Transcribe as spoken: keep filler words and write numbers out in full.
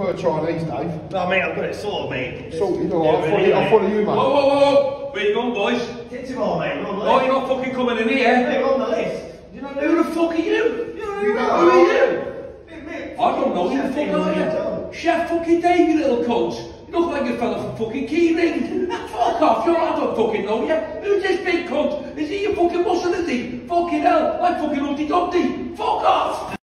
Per Chinese, Dave. No, mate, I've got it sorted, mate. Sorted, alright, I'll, yeah, I'll follow you, mate. Whoa, whoa, whoa! Where you going, boys? Titty Bar, mate, we're on the Oh, list. you're not fucking coming in here. Mate, we're on the list. You know Who the fuck are you? You know Who who are you? Mate, mate. I don't know who the fuck are you? Chef fucking Dave, you little cunt. You look like a fella from fucking Keyring. Fuck off, you I don't fucking know you. Who's this big cunt? Is he your fucking muscle, is he? Fucking hell, like fucking Humpty Dumpty. Fuck off!